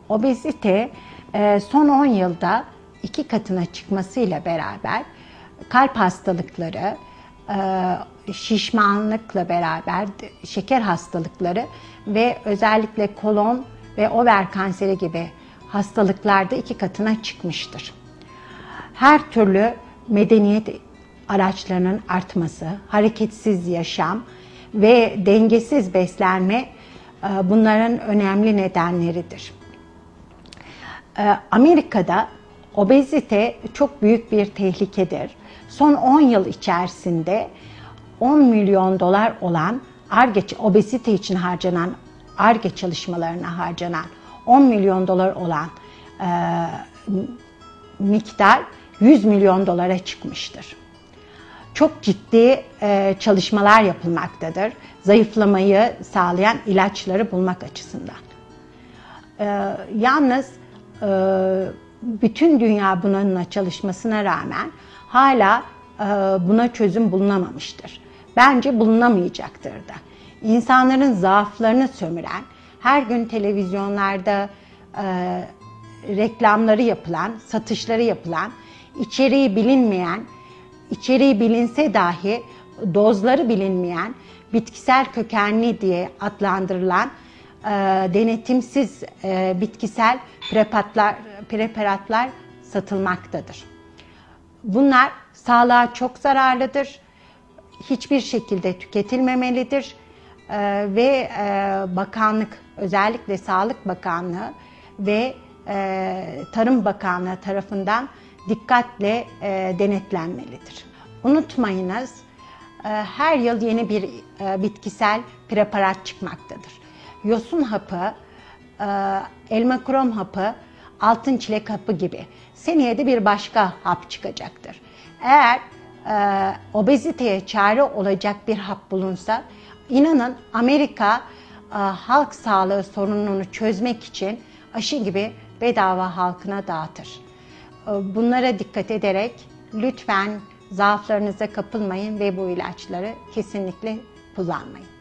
Obezite son 10 yılda 2 katına çıkmasıyla beraber kalp hastalıkları, şişmanlıkla beraber şeker hastalıkları ve özellikle kolon ve over kanseri gibi hastalıklarda 2 katına çıkmıştır. Her türlü medeniyet araçlarının artması, hareketsiz yaşam ve dengesiz beslenme bunların önemli nedenleridir. Amerika'da obezite çok büyük bir tehlikedir. Son 10 yıl içerisinde 10 milyon dolar olan obezite için harcanan Ar-Ge çalışmalarına harcanan 10 milyon dolar olan miktar 100 milyon dolara çıkmıştır. Çok ciddi çalışmalar yapılmaktadır. Zayıflamayı sağlayan ilaçları bulmak açısından. Yalnız bütün dünya bununla çalışmasına rağmen hala buna çözüm bulunamamıştır. Bence bulunamayacaktır da. İnsanların zaaflarını sömüren, her gün televizyonlarda reklamları yapılan, satışları yapılan, içeriği bilinmeyen, içeriği bilinse dahi dozları bilinmeyen, bitkisel kökenli diye adlandırılan denetimsiz bitkisel preparatlar satılmaktadır. Bunlar sağlığa çok zararlıdır, hiçbir şekilde tüketilmemelidir ve bakanlık, özellikle Sağlık Bakanlığı ve Tarım Bakanlığı tarafından dikkatle denetlenmelidir. Unutmayınız, her yıl yeni bir bitkisel preparat çıkmaktadır. Yosun hapı, elma krom hapı, altın çilek hapı gibi. Seneye de bir başka hap çıkacaktır. Eğer obeziteye çare olacak bir hap bulunsa, inanın Amerika halk sağlığı sorununu çözmek için aşı gibi bedava halkına dağıtır. Bunlara dikkat ederek lütfen zaaflarınıza kapılmayın ve bu ilaçları kesinlikle kullanmayın.